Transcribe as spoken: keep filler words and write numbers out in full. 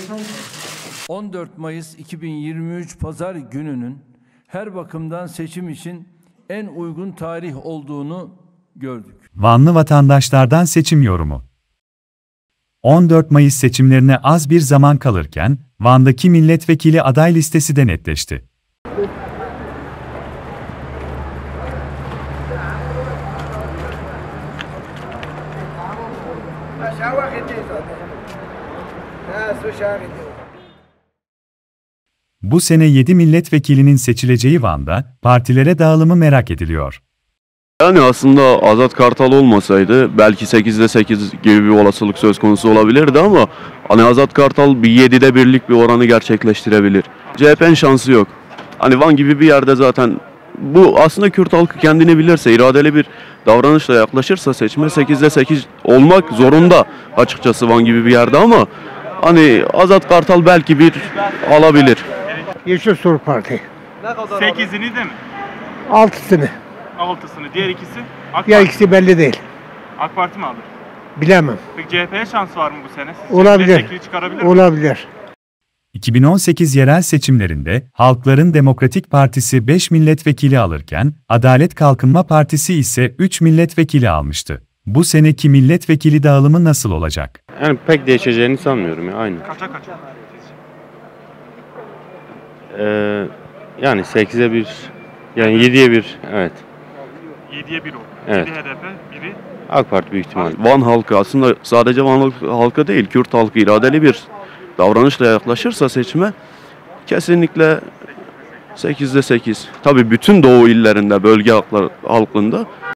on dört Mayıs iki bin yirmi üç Pazar gününün her bakımdan seçim için en uygun tarih olduğunu gördük. Vanlı vatandaşlardan seçim yorumu. on dört Mayıs seçimlerine az bir zaman kalırken, Van'daki milletvekili aday listesi de netleşti. Bu sene yedi milletvekilinin seçileceği Van'da, partilere dağılımı merak ediliyor. Yani aslında Azat Kartal olmasaydı belki sekizde sekiz gibi bir olasılık söz konusu olabilirdi ama hani Azat Kartal bir yedide birlik bir oranı gerçekleştirebilir. C H P'nin şansı yok. Hani Van gibi bir yerde zaten bu aslında Kürt halkı kendini bilirse, iradeli bir davranışla yaklaşırsa seçime sekizde sekiz olmak zorunda açıkçası Van gibi bir yerde ama hani Azat Kartal belki bir alabilir. Yeşil Sol Parti. sekizini de mi? Altısını. Altısını. Diğer ikisi? AK Ya Parti. ikisi belli değil. AK Parti mi alır? Bilemem. Peki C H P'ye şans var mı bu sene? Olabilir. Milletvekili çıkarabilir mi? Olabilir. iki bin on sekiz yerel seçimlerinde Halkların Demokratik Partisi beş milletvekili alırken, Adalet Kalkınma Partisi ise üç milletvekili almıştı. Bu seneki milletvekili dağılımı nasıl olacak? Yani pek değişeceğini sanmıyorum ya, aynı. Kaça kaça? Ee, yani sekize bir, yani yediye bir, evet. yediye bir oldu. Evet. biri H D P, biri AK Parti büyük ihtimal. Van halkı aslında sadece Van halkı değil, Kürt halkı iradeli bir davranışla yaklaşırsa seçime kesinlikle sekizde sekiz. Tabii bütün Doğu illerinde, bölge halklar, halkında